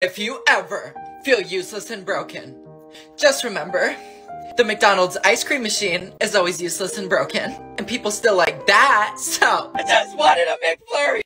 If you ever feel useless and broken, just remember, the McDonald's ice cream machine is always useless and broken, and people still like that, so I just wanted a McFlurry.